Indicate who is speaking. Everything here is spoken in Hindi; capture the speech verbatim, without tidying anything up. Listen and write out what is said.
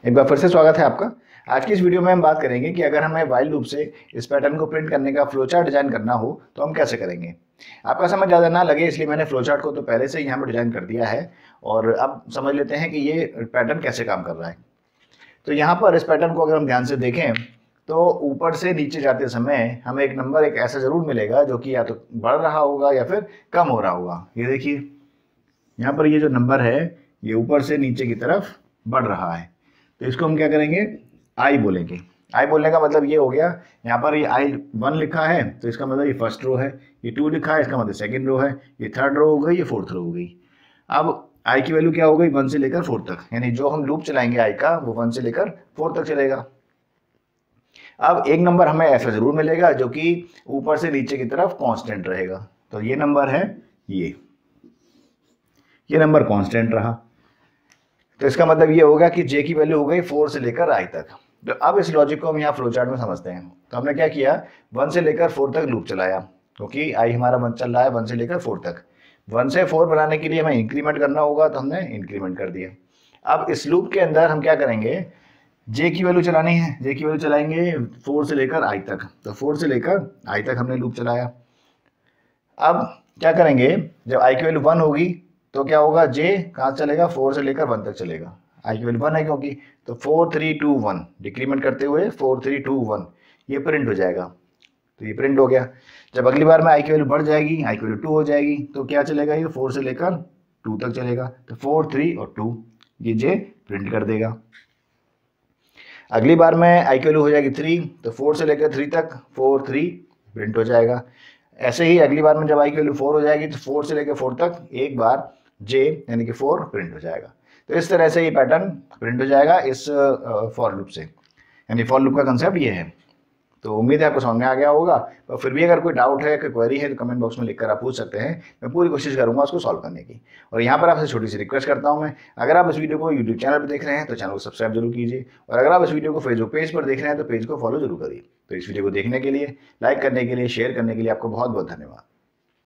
Speaker 1: एक बार फिर से स्वागत है आपका। आज की इस वीडियो में हम बात करेंगे कि अगर हमें व्हाइल लूप से इस पैटर्न को प्रिंट करने का फ्लो चार्ट डिजाइन करना हो तो हम कैसे करेंगे। आपका समझ ज़्यादा ना लगे इसलिए मैंने फ्लो चार्ट को तो पहले से ही यहाँ पर डिजाइन कर दिया है और अब समझ लेते हैं कि ये पैटर्न कैसे काम कर रहा है। तो यहाँ पर इस पैटर्न को अगर हम ध्यान से देखें तो ऊपर से नीचे जाते समय हमें एक नंबर एक ऐसा जरूर मिलेगा जो कि या तो बढ़ रहा होगा या फिर कम हो रहा होगा। ये देखिए यहाँ पर ये जो नंबर है ये ऊपर से नीचे की तरफ बढ़ रहा है, तो इसको हम क्या करेंगे, आई बोलेंगे। आई बोलने का मतलब ये हो गया, यहाँ पर ये आई वन लिखा है तो इसका मतलब ये फर्स्ट रो है, ये टू लिखा है इसका मतलब सेकंड रो है, ये थर्ड रो हो गई, ये फोर्थ रो हो गई। अब आई की वैल्यू क्या हो गई, वन से लेकर फोर तक, यानी जो हम लूप चलाएंगे आई का वो वन से लेकर फोर तक चलेगा। अब एक नंबर हमें ऐसा जरूर मिलेगा जो कि ऊपर से नीचे की तरफ कांस्टेंट रहेगा, तो ये नंबर है ये ये नंबर कांस्टेंट रहा, तो इसका मतलब ये होगा कि जे की वैल्यू हो गई फोर से लेकर आई तक। तो अब इस लॉजिक को हम यहाँ फ्लो चार्ट में समझते हैं। तो हमने क्या किया, वन से लेकर फोर तक लूप चलाया क्योंकि तो आई हमारा वन चल रहा है वन से लेकर फोर तक। वन से फोर बनाने के लिए हमें इंक्रीमेंट करना होगा तो हमने इंक्रीमेंट कर दिया। अब इस लूप के अंदर हम क्या करेंगे, जे की वैल्यू चलानी है, जे की वैल्यू चलाएंगे फोर से लेकर आई तक, तो फोर से लेकर आई तक हमने लूप चलाया। अब क्या करेंगे, जब आई की वैल्यू वन होगी तो क्या होगा, जे कहाँ चलेगा, फोर से लेकर वन तक चलेगा। आई की वैल्यू वन है क्योंकि, तो four three two one decrement करते हुए फोर थ्री टू वन ये प्रिंट हो जाएगा, तो ये प्रिंट हो गया। जब अगली बार में आई की वैल्यू बढ़ जाएगी, आई की वैल्यू टू हो जाएगी, तो क्या चलेगा, ये फोर से लेकर टू तक चलेगा, तो फोर थ्री और टू ये जे प्रिंट कर देगा। अगली बार में आई की वैल्यू हो जाएगी थ्री, तो फोर से लेकर थ्री तक फोर थ्री प्रिंट हो जाएगा। ऐसे ही अगली बार में जब आई की वैल्यू फोर हो जाएगी तो फोर से लेकर फोर तक एक बार जे यानी कि फोर प्रिंट हो जाएगा। तो इस तरह से ये पैटर्न प्रिंट हो जाएगा इस फॉर लूप से, यानी फॉर लूप का कंसेप्ट ये है। तो उम्मीद है आपको समझ में आ गया होगा, पर फिर भी अगर कोई डाउट है, कोई क्वेरी है तो कमेंट बॉक्स में लिखकर आप पूछ सकते हैं, मैं पूरी कोशिश करूंगा उसको सॉल्व करने की। और यहाँ पर आपसे छोटी सी रिक्वेस्ट करता हूँ मैं, अगर आप इस वीडियो को यूट्यूब चैनल पर देख रहे हैं तो चैनल को सब्सक्राइब जरूर कीजिए, और अगर आप इस वीडियो को फेसबुक पेज पर देख रहे हैं तो पेज को फॉलो जरूर करिए। तो इस वीडियो को देखने के लिए, लाइक करने के लिए, शेयर करने के लिए आपको बहुत बहुत धन्यवाद।